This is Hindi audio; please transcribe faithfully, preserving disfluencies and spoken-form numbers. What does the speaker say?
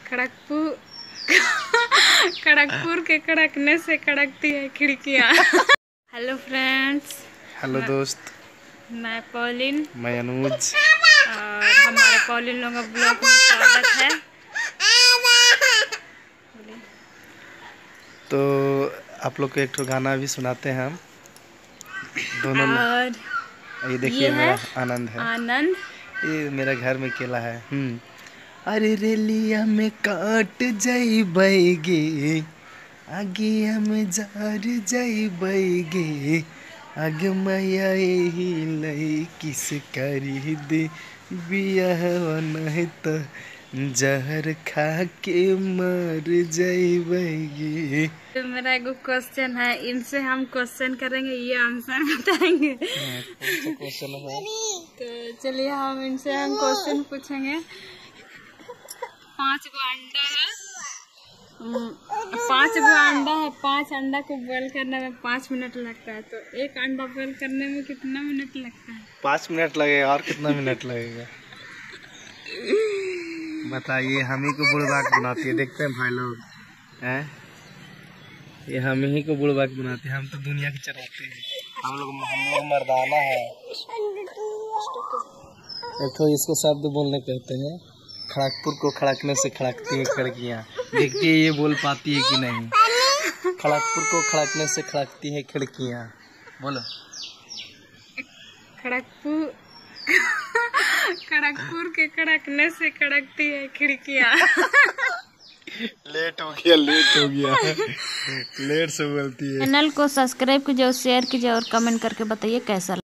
खड़गपुर खड़गपुर के कड़कने से कड़कती है खिड़कियाँ। Hello friends. हेलो दोस्त। मैं पॉलिन। मैं अनुज। और हमारे पॉलिन लोगों का ब्लॉग में स्वागत है। तो आप लोग को एक ठो गाना भी सुनाते हैं हम दोनों। और ये देखिए मेरा आनंद है। आनंद ये मेरा घर में केला है। हम्म अरे रेलिया में काट जाई बैगे, आगे में जार जाई बैगे, आगे मैया ही लई किस करी दे बियाह नहीं तो जहर खा के मर जाई बैगे। तो मेरा एक क्वेश्चन है, इनसे हम क्वेश्चन करेंगे, ये आंसर बताएंगे। क्वेश्चन है तो चलिए हम इनसे हम क्वेश्चन पूछेंगे। पांच गो अंडा है, पांच गो अंडा है, पांच अंडा को बॉईल करने में पाँच मिनट लगता है, तो एक अंडा बॉईल करने में कितना मिनट लगता है? पाँच मिनट लगेगा। और कितना मिनट लगेगा बताइए। हम ही को बुड़बाक बनाती है। देखते हैं भाई लोग हैं, ये हम ही को बुड़बाक बनाते हैं। हम तो दुनिया की चलाते हैं। हम लोग हम लोग मर्दाना है। एक तो इसको शब्द बोलने कहते हैं। खड़गपुर को खड़कने से खड़कती है खिड़कियाँ। देखिए ये बोल पाती है कि नहीं। खड़गपुर को खड़कने से खड़कती है खिड़कियाँ। बोलो। खड़गपुर खड़गपुर के कड़कने से कड़कती है खिड़कियाँ। लेट हो गया लेट हो गया लेट से बोलती है। चैनल को सब्सक्राइब कीजिए और शेयर कीजिए और कमेंट करके बताइए कैसा